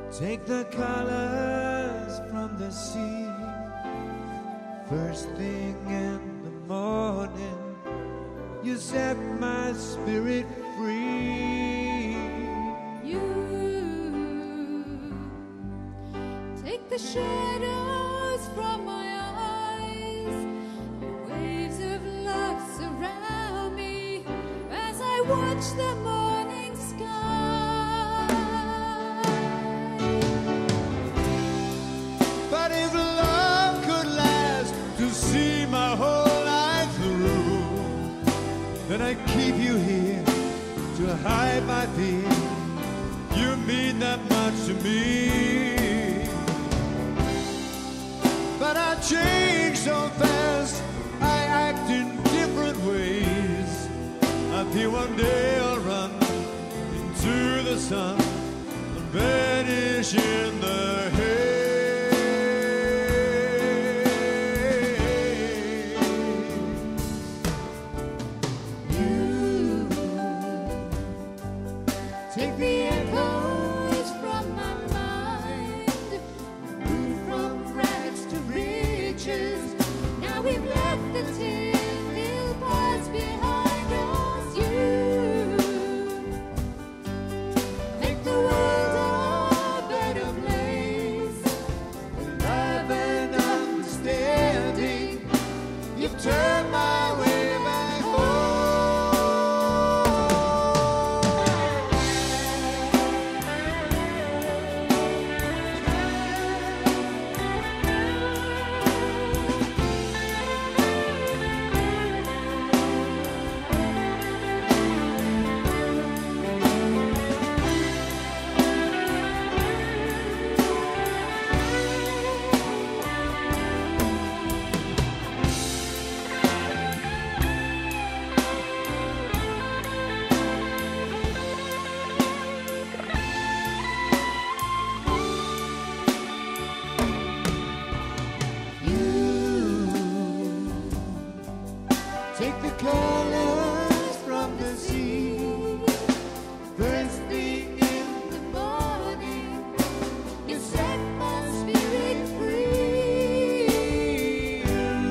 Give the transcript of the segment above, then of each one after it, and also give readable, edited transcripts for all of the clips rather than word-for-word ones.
Take the colors from the sea. First thing in the morning, you set my spirit free. You take the shadows from my eyes. Waves of love surround me as I watch the morning sky. But if love could last to see my whole life through, then I'd keep you here to hide my fear. You mean that much to me. But I change so fast, I act in different ways. I feel one day I'll run into the sun and vanish in the haze. Take the echoes from my mind, moved from rags to riches. Now we've left the tin-filled past behind us. You make the world a better place. With love and understanding, you've turned my way back home. Take the colors from the sea. First thing in the morning, You set my spirit free.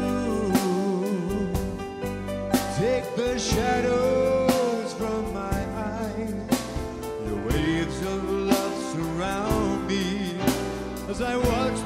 Take the shadows from my eyes. Your waves of love surround me as I watch